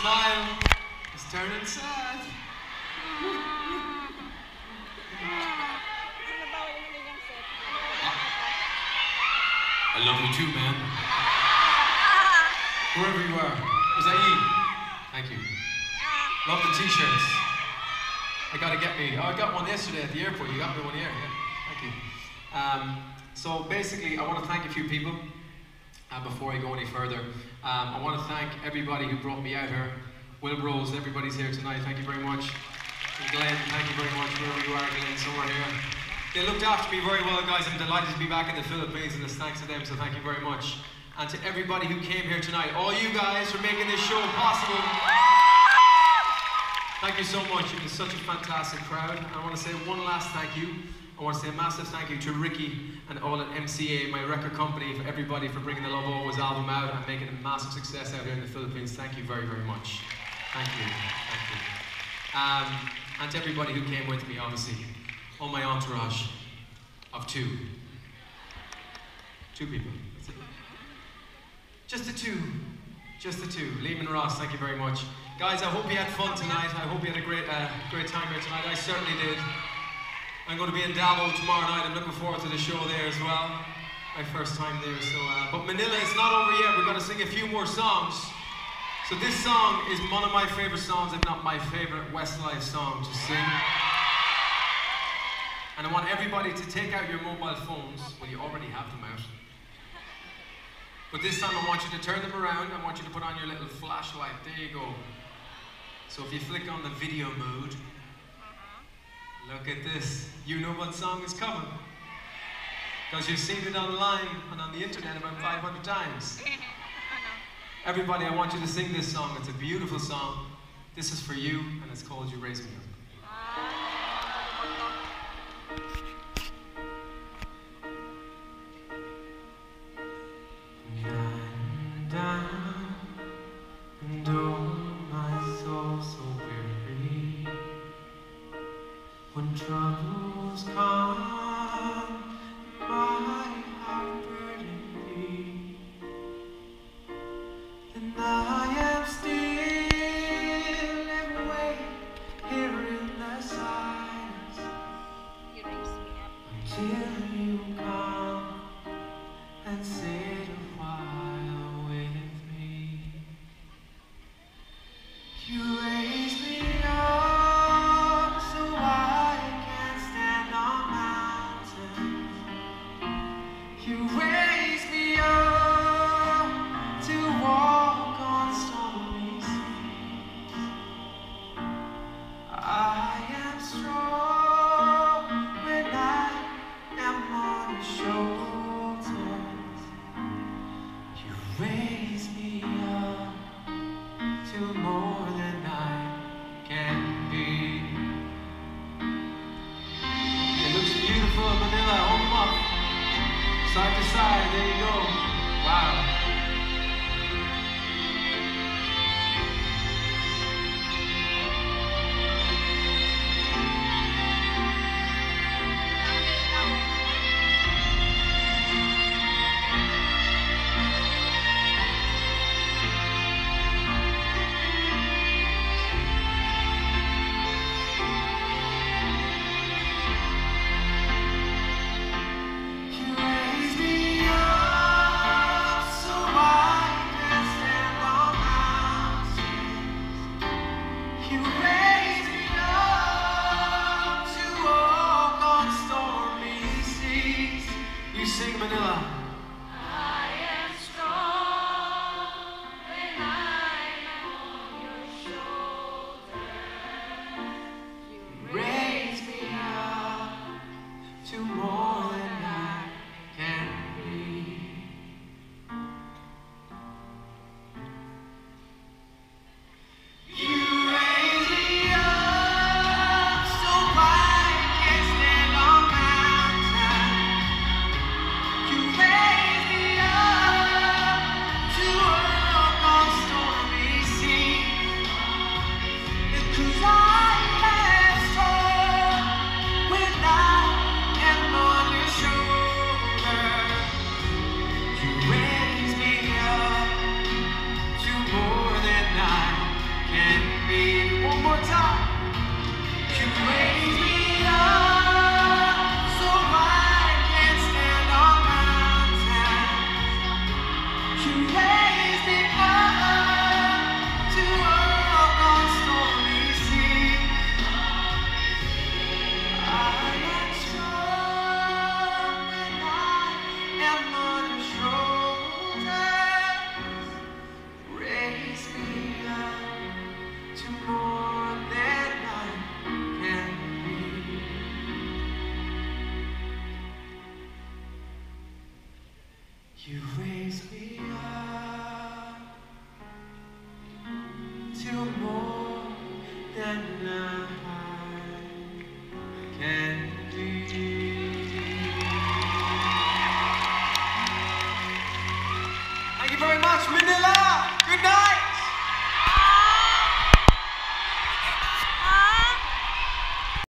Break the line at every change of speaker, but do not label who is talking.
smile is turning sad. I love you too, man. Wherever you are. Is that you? Thank you. Love the t-shirts. I got one yesterday at the airport. You got me one here. Yeah. Thank you. So basically, I want to thank a few people before I go any further. I want to thank everybody who brought me out here. Will Rose, everybody's here tonight. Thank you very much. And Glenn, thank you very much, wherever you are, Glenn, somewhere here. They looked after me very well, guys. I'm delighted to be back in the Philippines, and it's thanks to them, so thank you very much. And to everybody who came here tonight, all you guys for making this show possible. Thank you so much. It was such a fantastic crowd. And I want to say one last thank you. I want to say a massive thank you to Ricky and all at MCA, my record company, for everybody for bringing the Love Always album out and making a massive success out here in the Philippines. Thank you very, very much. Thank you. Thank you. And to everybody who came with me, obviously. All my entourage of two. Two people. That's it. Just the two. Just the two. Lehman Ross, thank you very much. Guys, I hope you had fun tonight. I hope you had a great time here tonight. I certainly did. I'm going to be in Davao tomorrow night. I'm looking forward to the show there as well. My first time there, so... but Manila is not over yet. We're going to sing a few more songs. So this song is one of my favorite songs, if not my favorite Westlife song to sing. And I want everybody to take out your mobile phones. Well, you already have them out. But this time I want you to turn them around. I want you to put on your little flashlight. There you go. So if you flick on the video mode, look at this. You know what song is coming. Because you've seen it online and on the internet about 500 times. Everybody, I want you to sing this song. It's a beautiful song. This is for you, and it's called You Raise Me Up. And oh, my soul so weary, when troubles come, my heart burdened be, then I am still and wait here in the silence until you come and sit a while with me. You raise me up so I can stand on mountains. You raise me up to walk on stormy seas. I am strong when I am on your shoulders. You raise me up to more than I in me. One more time. You raise me up so I can stand on mountains. You raise me up to walk on stormy seas. I am strong when I am on your shoulders. Raise me up to more than I can be. You raise me up to more than I